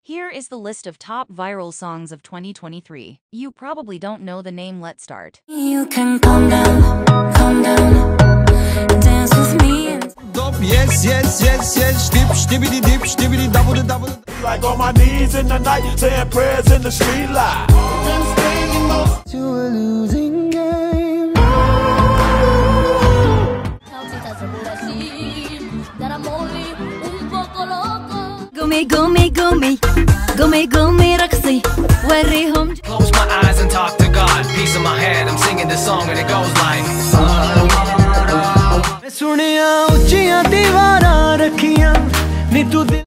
Here is the list of top viral songs of 2023. You probably don't know the name. Let's start. You can calm down, dance with me and Yes, double double. Like on my knees in the night, saying prayers in the street light. To a losing game. قومي رقصي وريهم. Close my eyes and talk to God. Peace in my head, I'm singing this song and it goes like सुनिया ऊंचियां दीवारां रखियां नी तू